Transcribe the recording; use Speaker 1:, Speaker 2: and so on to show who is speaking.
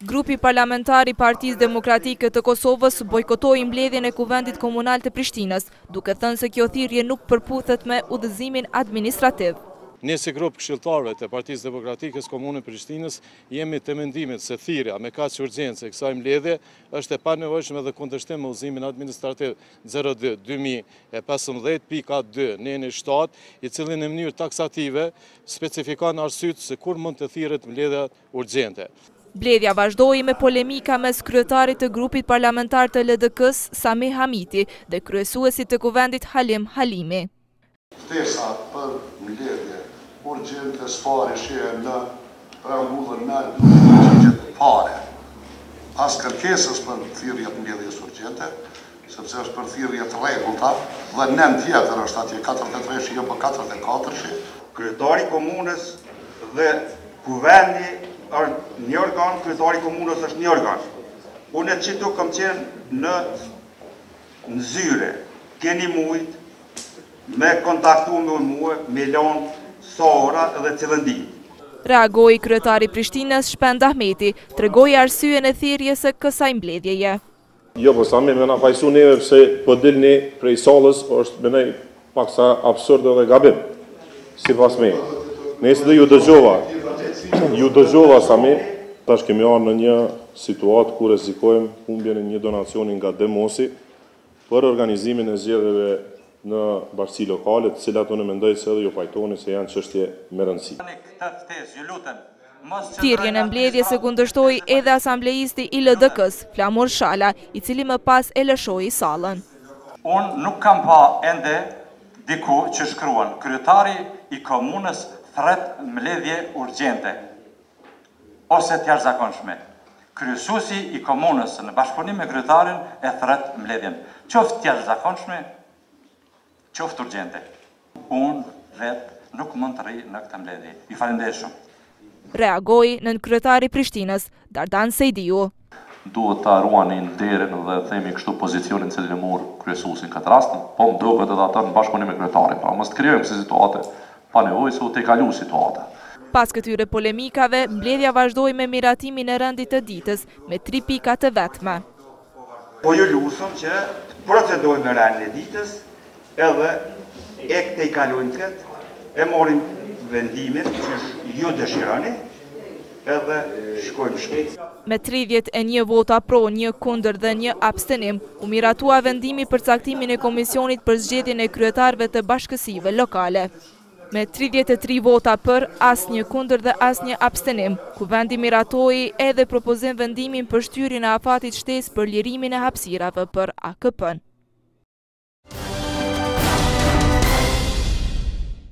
Speaker 1: Grupi parlamentar I Partisë Demokratike të Kosovës bojkotoi mbledhjen e Kuvendit Komunal të Prishtinës, duke thënë se kjo thirrje nuk përputhet me udhëzimin administrativ.
Speaker 2: Ne si grup këshilltarëve të Partisë Demokratike Komunën Prishtinës jemi të mendimit se thirrja me kaq urgjencë e kësaj mbledhje është e panevojshme dhe kundërshtim me udhëzimin administrativ 02-2015.2 nëni 7, I cili në mënyrë taksative specifikon arsyet se kur mund të thirret mbledhja urgjente.
Speaker 1: Mbledhja vazhdoi me polemika mes kryetarit të grupit parlamentar të LDK-s Sami Hamiti dhe kryesuesit të Kuvendit Halim Halimi.
Speaker 3: Ftesa për mbledhje urgjente s'pari shihen në preambullën me ligjet fare. As kërkesës për thirrje të mbledhjes urgjente, sepse është për thirrje të rregullta dhe nën tjetër është atje 43 jo për 44.
Speaker 4: Kryetari I komunës dhe kuvendi është një organ, kryetari I komunës është një organ. Unë që tu kam qenë në zyre, keni mujt me kontaktu me mua, me lanë sa ora dhe cilën ditë.
Speaker 1: Reagoi kryetari I Prishtinës Shpend Ahmeti, tregoi arsyen e thirrjes së kësaj mbledhjeje.
Speaker 5: Jo, po sa me na fajsu neve pse po dilni prej sallës është me ne paksa absurd dhe gabim. Sipas me. Nëse do ju dëgjova sa me, tash kemi ardhur në një situatë ku rrezikojmë humbjen e një donacioni nga Demosi për organizimin e zgjedhjeve në bashki lokale, të cilat unë mendoj se edhe ju pajtoni se janë çështje me rëndësi.
Speaker 1: Thirrjen e mbledhjes e kundërshtoi edhe asambleisti I LDK-s, Flamur Shala, I cili më pas e lëshoi sallën.
Speaker 6: Unë nuk kam pa ende diku që shkruan kryetari I komunës thret mbledhje urgjente ose të jashtëzakonshme. Kryesuesi I komunës në bashkëpunim me kryetarin e thret mbledhjen, qoftë të jashtëzakonshme, qoftë urgjente. Unë vetë nuk mund të rri në këtë mbledhje. Ju falenderoj shumë.
Speaker 1: Reagoi nën kryetari I Prishtinës, Dardan Sejdiu.
Speaker 7: Duhet ta ruanin derën dhe themi kështu pozicionin cilin e mor kryesuesi në këtë rast, po më duket edhe ata në bashkëpunim me kryetarin. Pra mos të krijojmë si situate pa nevojë se u te kalu situata.
Speaker 1: Pas këtyre polemikave, mbledhja vazhdoi me miratimin e rendit të ditës me 3 pika të vetme.
Speaker 4: Po ju lusëm që procedojmë me rendin e ditës, edhe e te kalojmë këtë, e morim vendimin që ju dëshironi, edhe shkojmë shpejt.
Speaker 1: Me 31 vota pro, 1 kundër dhe 1 abstenim, u miratua vendimi për caktimin e komisionit për zgjedhjen e kryetarëve të bashkësive lokale. Me 33 vota për, asnjë kundër dhe asnjë abstenim, kuvendi miratoi edhe propozim vendimin për shtyrjen e afatit shtesë për lirimin e hapësirave për AKP-n.